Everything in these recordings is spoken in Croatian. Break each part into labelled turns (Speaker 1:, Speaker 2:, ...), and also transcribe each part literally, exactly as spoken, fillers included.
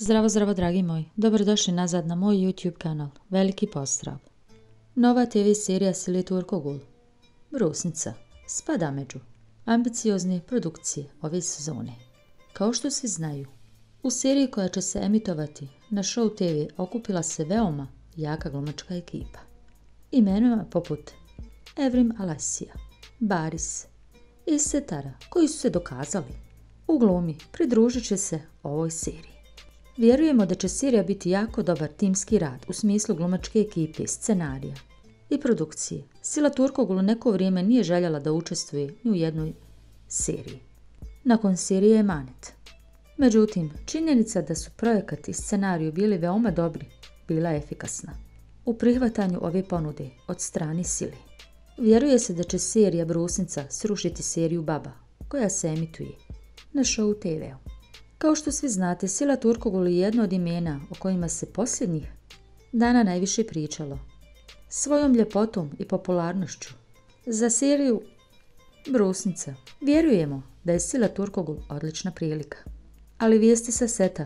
Speaker 1: Zdravo, zdravo dragi moji, dobrodošli nazad na moj YouTube kanal, veliki pozdrav. Nova te ve serija Sile Turkogul, Brusnica, spada među ambiciozne produkcije ove sezone. Kao što svi znaju, u seriji koja će se emitovati na Show te ve okupila se veoma jaka glumačka ekipa. Imenima poput Evrim Alasija, Baris i Setara, koji su se dokazali u glumi, pridružit će se ovoj seriji. Vjerujemo da će serija biti jako dobar timski rad u smislu glumačke ekipe, scenarija i produkcije. Sila Turkogul neko vrijeme nije željela da učestvuje ni u jednoj seriji. Nakon serije Emanet. Međutim, činjenica da su projekat i scenariju bili veoma dobri bila je efikasna u prihvatanju ove ponude od strane Sile. Vjeruje se da će serija Brusnica srušiti seriju Baba, koja se emituje na Show te ve-u. Kao što svi znate, Sila Turkogul je jedno od imena o kojima se posljednjih dana najviše pričalo. Svojom ljepotom i popularnošću za seriju Brusnica vjerujemo da je Sila Turkogul odlična prilika. Ali vijesti sa seta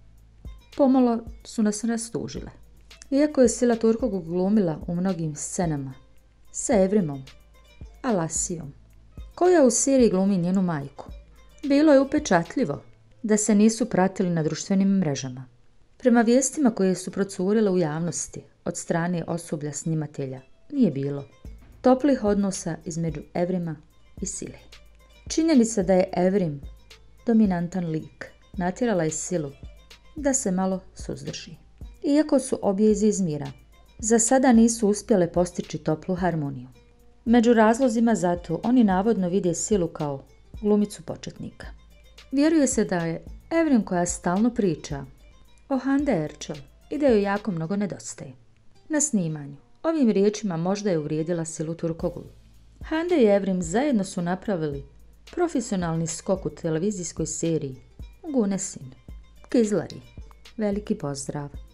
Speaker 1: pomalo su nas rastužile. Iako je Sila Turkogul glumila u mnogim scenama sa Evrimom Alasijom, koja u seriji glumi njenu majku, bilo je upečatljivo da se nisu pratili na društvenim mrežama. Prema vijestima koje su procurile u javnosti od strane osoblja snimatelja, nije bilo toplih odnosa između Evrima i Sile. Činjenica da je Evrim dominantan lik natjerala je Silu da se malo suzdrži. Iako su obje iz Izmira, za sada nisu uspjele postići toplu harmoniju. Među razlozima za to oni navodno vide Silu kao glumicu početnika. Vjeruje se da je Evrim koja stalno priča o Hande Erçel i da joj jako mnogo nedostaje. Na snimanju ovim riječima možda je uvrijedila Silu Turkogul. Hande i Evrim zajedno su napravili profesionalni skok u televizijskoj seriji Gunesin, Kizlari. Veliki pozdrav!